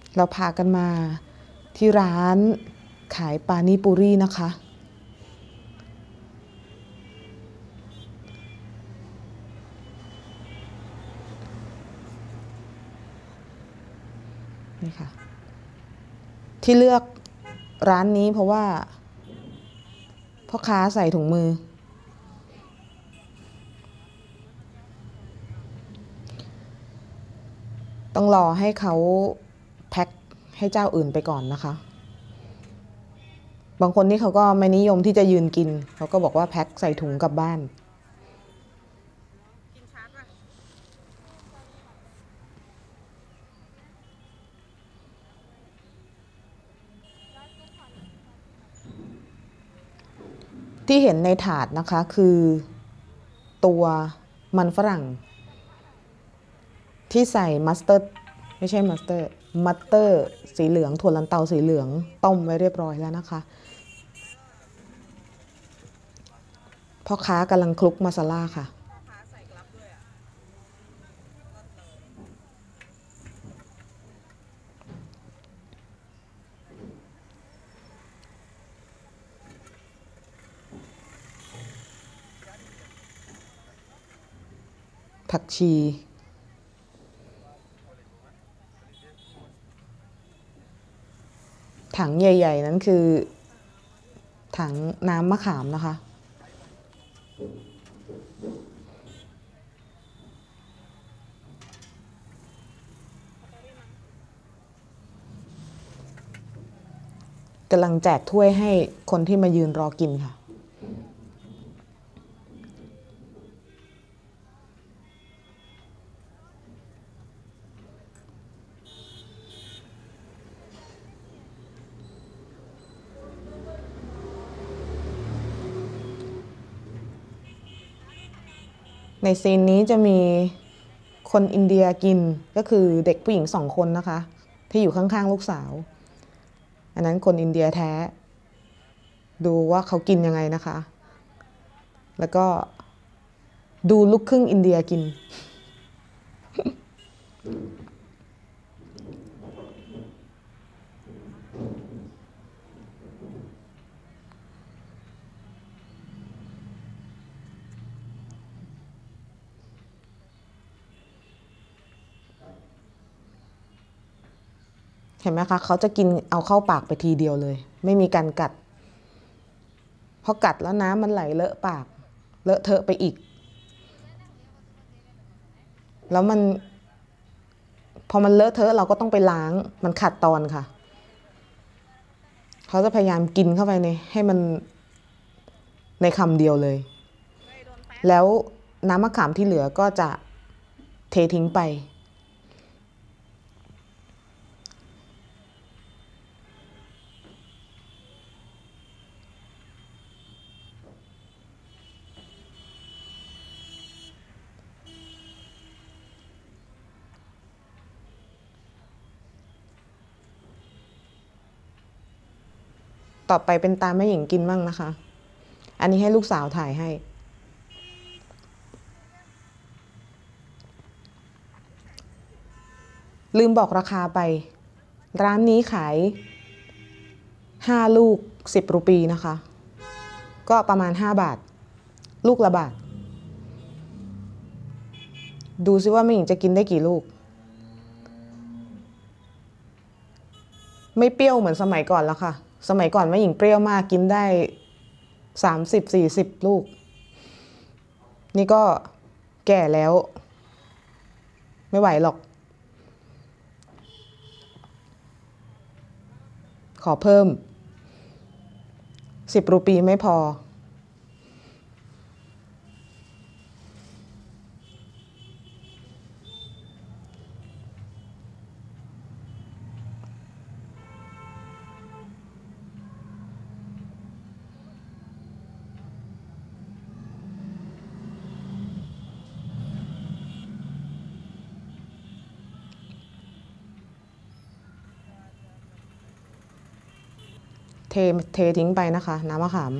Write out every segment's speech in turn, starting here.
เราพากันมาที่ร้านขายปานิปุรีนะคะนี่ค่ะที่เลือกร้านนี้เพราะว่าพ่อค้าใส่ถุงมือต้องรอให้เขาแพ็คให้เจ้าอื่นไปก่อนนะคะบางคนนี่เขาก็ไม่นิยมที่จะยืนกินเขาก็บอกว่าแพ็คใส่ถุงกลับบ้านที่เห็นในถาดนะคะคือตัวมันฝรั่งที่ใส่มัสเตอร์ไม่ใช่มัสเตอร์สีเหลืองถั่วลันเตาสีเหลืองต้มไว้เรียบร้อยแล้วนะคะพ่อค้ากำลังคลุกมาซาล่าค่ะผักชีถังใหญ่ๆนั้นคือถังน้ำมะขามนะคะกำลังแจกถ้วยให้คนที่มายืนรอกินค่ะในซีนนี้จะมีคนอินเดียกินก็คือเด็กผู้หญิง2 คนนะคะที่อยู่ข้างๆลูกสาวอันนั้นคนอินเดียแท้ดูว่าเขากินยังไงนะคะแล้วก็ดูลูกครึ่งอินเดียกินเห็นไหมคะเขาจะกินเอาเข้าปากไปทีเดียวเลยไม่มีการกัดพอกัดแล้วน้ำมันไหลเลอะปากเลอะเทอะไปอีกแล้วมันพอมันเลอะเทอะเราก็ต้องไปล้างมันขัดตอนค่ะเขาจะพยายามกินเข้าไปให้มันในคำเดียวเลยแล้วน้ำมะขามที่เหลือก็จะเททิ้งไปต่อไปเป็นตาแม่หญิงกินบ้างนะคะอันนี้ให้ลูกสาวถ่ายให้ลืมบอกราคาไปร้านนี้ขาย5 ลูก10 รูปีนะคะก็ประมาณ5 บาทลูกละบาทดูซิว่าแม่หญิงจะกินได้กี่ลูกไม่เปรี้ยวเหมือนสมัยก่อนแล้วค่ะสมัยก่อนแม่หญิงเปรี้ยวมากกินได้30-40 ลูกนี่ก็แก่แล้วไม่ไหวหรอกขอเพิ่ม10 รูปีไม่พอเททิ้งไปนะคะน้ำมะขาม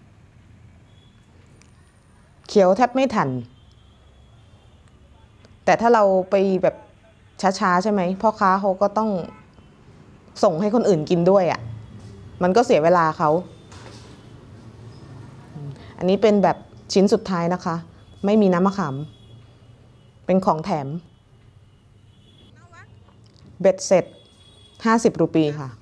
เคี้ยวแทบไม่ทันแต่แต่ถ้าเราไปแบบช้าๆใช่ไหมพ่อค้าเขาก็ต้องส่งให้คนอื่นกินด้วยอ่ะมันก็เสียเวลาเขาอันนี้เป็นแบบชิ้นสุดท้ายนะคะ ไม่มีน้ำมะขามเป็นของแถมเบ็ดเสร็จ50 รูปีค่ะ